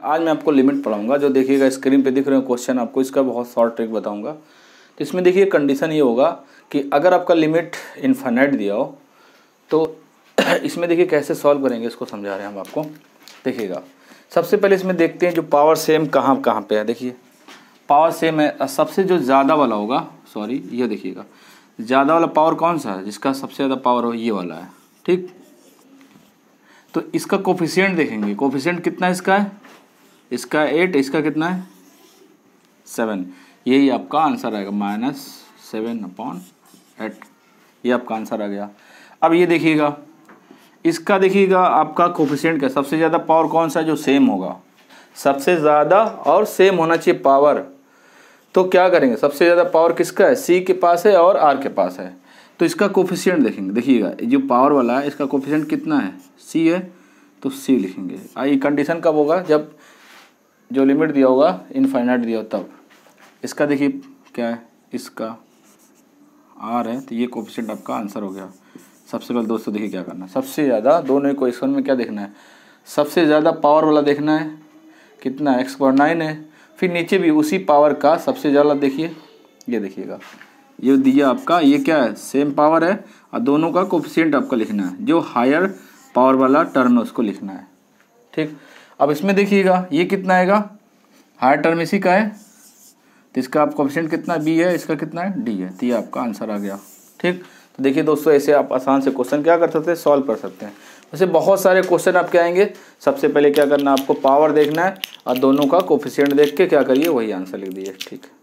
आज मैं आपको लिमिट पढ़ाऊंगा। जो देखिएगा स्क्रीन पे दिख रहे हो क्वेश्चन, आपको इसका बहुत शॉर्ट ट्रिक बताऊंगा। तो इसमें देखिए कंडीशन ये होगा कि अगर आपका लिमिट इनफाइनाइट दिया हो तो इसमें देखिए कैसे सॉल्व करेंगे, इसको समझा रहे हैं हम आपको। देखिएगा सबसे पहले इसमें देखते हैं जो पावर सेम कहाँ कहाँ पे है। देखिए पावर सेम है, सबसे जो ज़्यादा वाला होगा, सॉरी ये देखिएगा ज़्यादा वाला पावर कौन सा है, जिसका सबसे ज़्यादा पावर हो ये वाला है, ठीक। तो इसका कोफिशिएंट देखेंगे, कोफिशिएंट कितना इसका है, इसका 8, इसका कितना है 7। यही आपका आंसर आएगा -7/8, ये आपका आंसर आ गया। अब ये देखिएगा इसका, देखिएगा आपका कोफिशिएंट क्या, सबसे ज़्यादा पावर कौन सा है, जो सेम होगा, सबसे ज़्यादा और सेम होना चाहिए पावर। तो क्या करेंगे, सबसे ज़्यादा पावर किसका है, सी के पास है और आर के पास है, तो इसका कोफिशिएंट देखेंगे। देखिएगा जो पावर वाला है इसका कोफिशिएंट कितना है, सी है, तो सी लिखेंगे। ये कंडीशन कब होगा, जब जो लिमिट दिया होगा इनफाइनाइट दिया हो तब। इसका देखिए क्या है, इसका आर है, तो ये कोफिशिएंट आपका आंसर हो गया। सबसे पहले दोस्तों देखिए क्या करना है, सबसे ज़्यादा दोनों इक्वेशन में क्या देखना है, सबसे ज़्यादा पावर वाला देखना है, कितना है x/9 है। फिर नीचे भी उसी पावर का सबसे ज़्यादा देखिए, ये देखिएगा ये दिया आपका, ये क्या है सेम पावर है और दोनों का कोफिशिएंट आपका लिखना है, जो हायर पावर वाला टर्म है उसको लिखना है, ठीक। अब इसमें देखिएगा ये कितना आएगा, हायर टर्म इसी का है, तो इसका आप कोफिशिएंट कितना b है, इसका कितना है d है, तो ये आपका आंसर आ गया, ठीक। तो देखिए दोस्तों ऐसे आप आसान से क्वेश्चन क्या कर सकते हैं, सॉल्व कर सकते हैं। वैसे बहुत सारे क्वेश्चन आपके आएंगे। सबसे पहले क्या करना है, आपको पावर देखना है और दोनों का कोफिशिएंट देख के क्या करिए वही आंसर लिख दीजिए, ठीक।